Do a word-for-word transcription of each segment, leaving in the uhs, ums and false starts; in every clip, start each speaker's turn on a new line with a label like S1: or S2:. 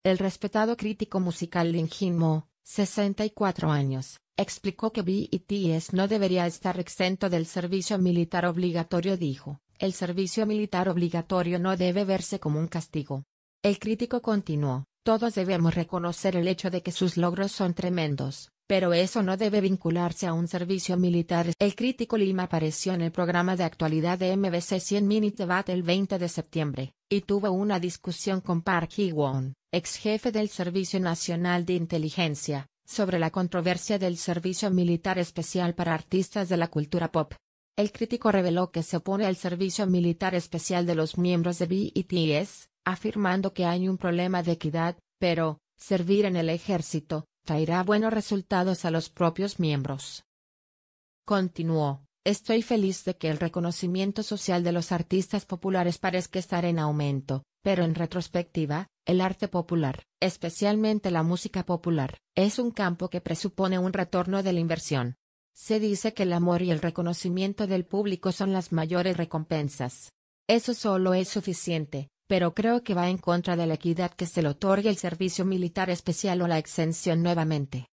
S1: El respetado crítico musical Lin Jin Mo, sesenta y cuatro años, explicó que B T S no debería estar exento del servicio militar obligatorio. Dijo, el servicio militar obligatorio no debe verse como un castigo. El crítico continuó, todos debemos reconocer el hecho de que sus logros son tremendos, pero eso no debe vincularse a un servicio militar. El crítico Lim apareció en el programa de actualidad de M B C cien Minute Debate el veinte de septiembre, y tuvo una discusión con Park Ji-won, ex jefe del Servicio Nacional de Inteligencia, sobre la controversia del servicio militar especial para artistas de la cultura pop. El crítico reveló que se opone al servicio militar especial de los miembros de B T S, afirmando que hay un problema de equidad, pero, servir en el ejército, traerá buenos resultados a los propios miembros. Continuó, estoy feliz de que el reconocimiento social de los artistas populares parezca estar en aumento, pero en retrospectiva, el arte popular, especialmente la música popular, es un campo que presupone un retorno de la inversión. Se dice que el amor y el reconocimiento del público son las mayores recompensas. Eso solo es suficiente, pero creo que va en contra de la equidad que se le otorgue el servicio militar especial o la exención nuevamente.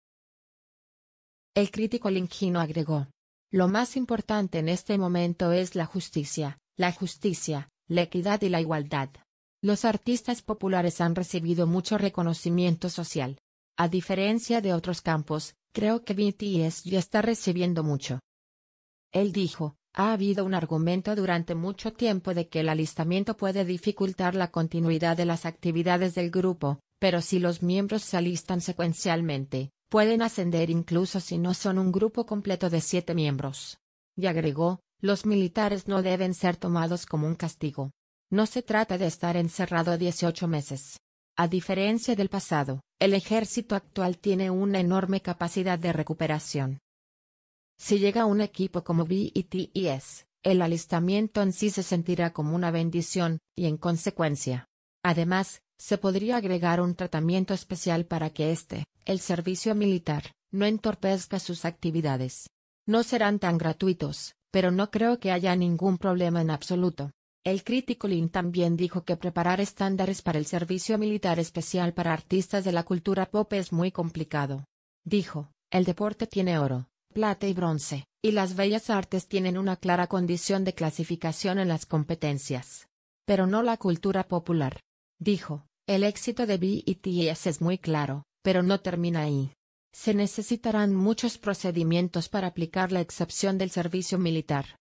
S1: El crítico Lin Jin Mo agregó, lo más importante en este momento es la justicia, la justicia, la equidad y la igualdad. Los artistas populares han recibido mucho reconocimiento social. A diferencia de otros campos, creo que B T S ya está recibiendo mucho. Él dijo, ha habido un argumento durante mucho tiempo de que el alistamiento puede dificultar la continuidad de las actividades del grupo, pero si los miembros se alistan secuencialmente, pueden ascender incluso si no son un grupo completo de siete miembros. Y agregó, los militares no deben ser tomados como un castigo. No se trata de estar encerrado dieciocho meses. A diferencia del pasado, el ejército actual tiene una enorme capacidad de recuperación. Si llega un equipo como B T S, el alistamiento en sí se sentirá como una bendición, y en consecuencia. Además, se podría agregar un tratamiento especial para que este, el servicio militar, no entorpezca sus actividades. No serán tan gratuitos, pero no creo que haya ningún problema en absoluto. El crítico Lin también dijo que preparar estándares para el servicio militar especial para artistas de la cultura pop es muy complicado. Dijo, el deporte tiene oro, plata y bronce, y las bellas artes tienen una clara condición de clasificación en las competencias. Pero no la cultura popular. Dijo, el éxito de B T S es muy claro, pero no termina ahí. Se necesitarán muchos procedimientos para aplicar la excepción del servicio militar.